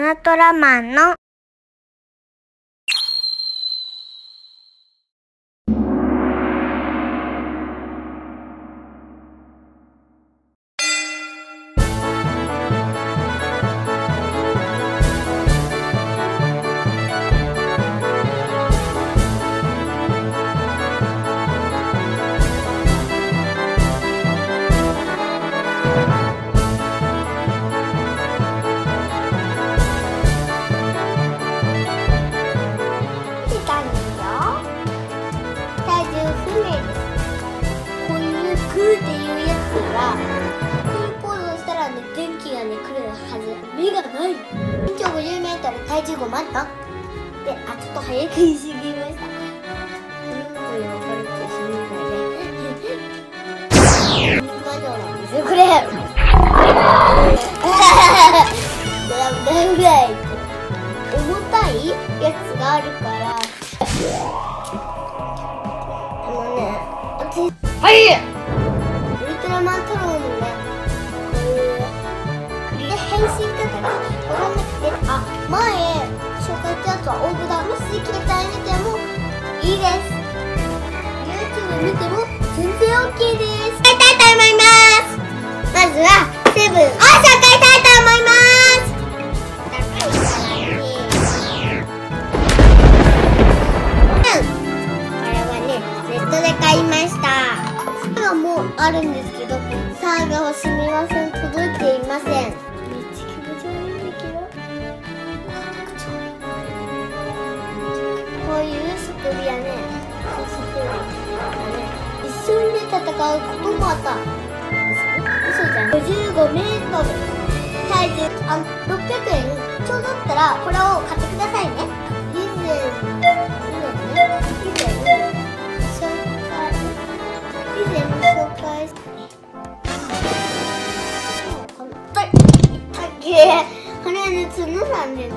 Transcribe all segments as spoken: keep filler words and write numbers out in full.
ナトラマンの目がない。身長ごじゅうメートル、体重ごマント。で、あ、ちょっと早く言い過ぎました。うん、これ分かるってしみないね。マントなんですよ、これ。ブラブラブライ。重たいやつがあるから。あのね、私、はい。ウルトラマン太郎のね。変身方が分かんなくて、あ、前紹介したやつは応募だ。もし携帯見てもいいです。 YouTube 見ても全然 OK です。やりたいと思います。まずはセブンを紹介したいと思います。高いからね。うん、これはねネットで買いました。サガもあるんですけど、サガはすみません、届いていません。こういうスクビやね、スクビやね、一緒に戦うこともあったんですね。嘘じゃん。ごじゅうごメートル、体重あろっぴゃくえんちょうどだったらこれを買ってくださいね。以前以前ね以前紹介以前紹介してこの痛い痛っけこれね角なんで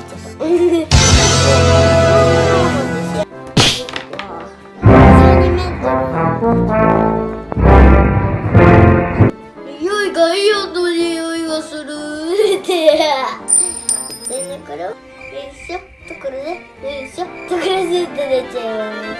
匂いがイオンの匂いがするってでね、これをよいしょとこれでよいしょとこれでって出ちゃうわね。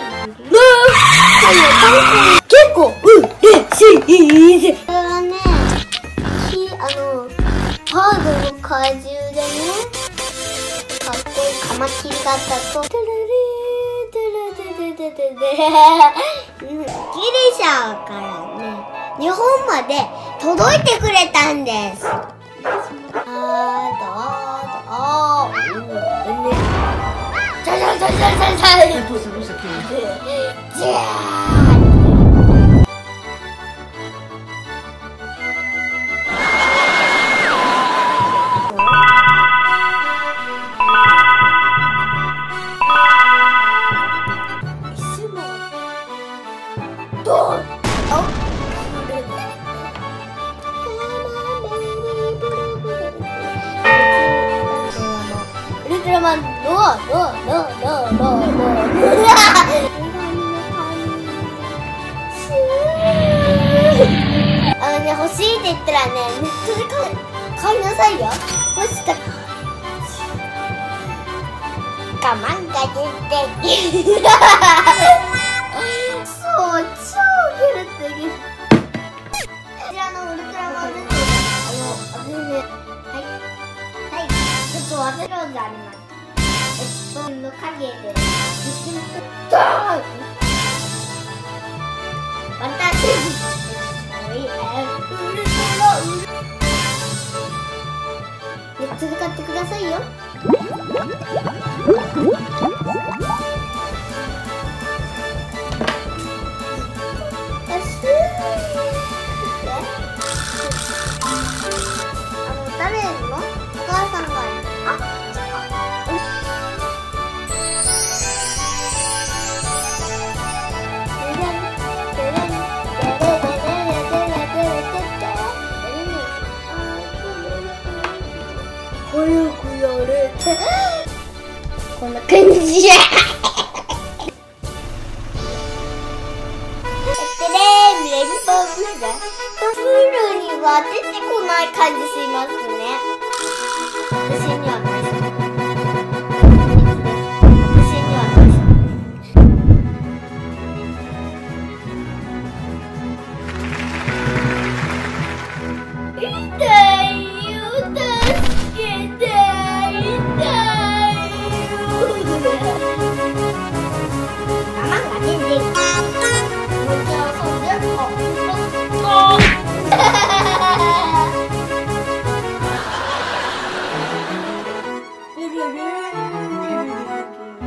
結構嬉しいです。これはね、あのハードの怪獣でね、かっこいいカマキリがあったとトゥルリートゥルトゥルトゥルトゥルギリシャからね日本まで届いてくれたんです。あーだあーだあーうんねじゃじゃじゃじゃじゃじゃどうしたどうした急にじゃーウルトラマンののののののあのね、欲しいって言ったらね、ネットで買い買いなさいよ。もしたら我慢が出てきたそう、超ゲルってゲルこちらのウルトラマンです。あの、あのね、はいはいちょっと忘れるんであります。えっと、の影でドーン私ウルトラウルネットで買ってくださいよ。誰のお母さんがあ早くやれってこんな感じやレビパープールプールには出てこない感じしますね。私には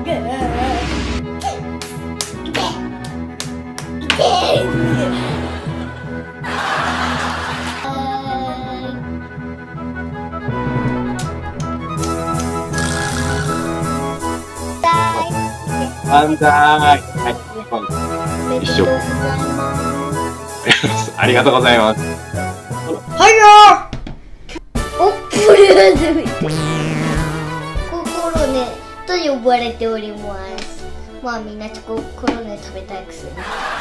万歳。はい。一緒。ありがとうございます。 はいよ。おっぷり始めて。心ねと呼ばれております。まあみんなチョココロネ食べたいくせに。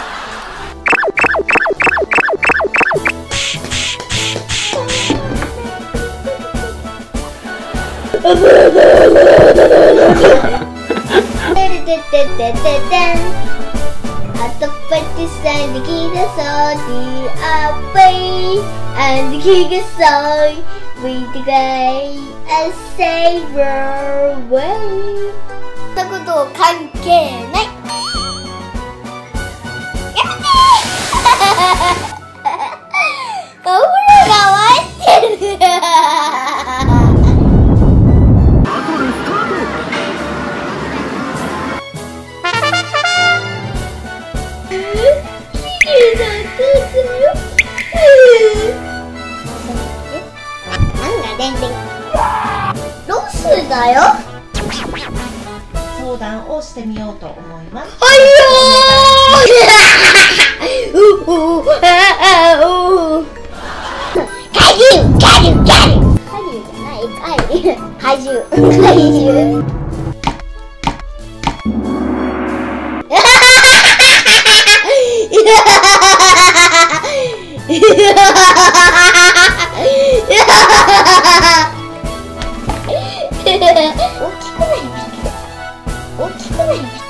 ててててててん。あとパティさんできたそうであっぱいあんできがそう見てかいあセイバーウェイそんなこと関係ないやめてお風呂が沸いてるロスだよ。 相談をしてみようと思います。 はいよー。ううああう。怪獣怪獣怪獣。怪獣じゃない怪獣怪獣怪獣。大きくないんだけど大きくないんだけど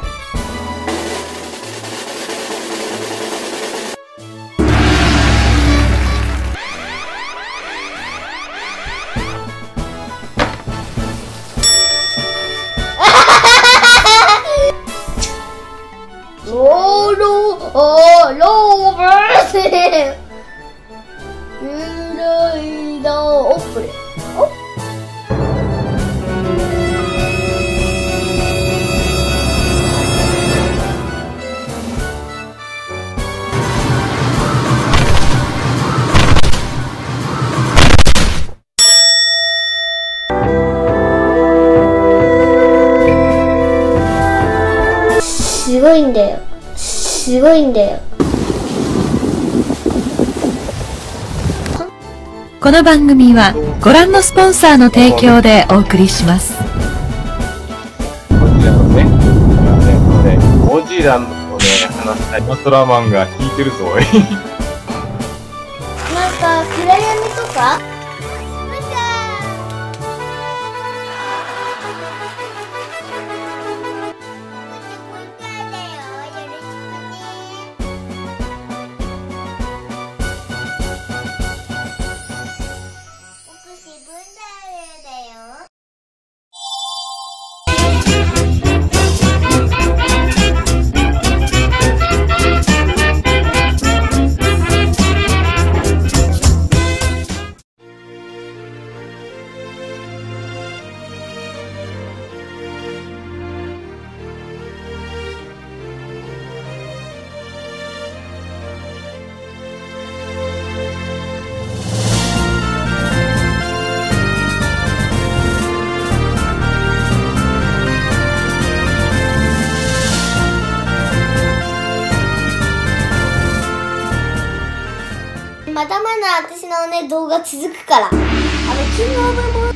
ローローローバーセゆらいだオップレおすごいんだよすごいんだよ。 この番組はご覧のスポンサーの提供でお送りします。 こちらのね、ゴジラのね、話したいウルトラマンが引いてるぞ、おい。 なんか暗闇とかまだまだ私のね動画続くからあのキングオブモン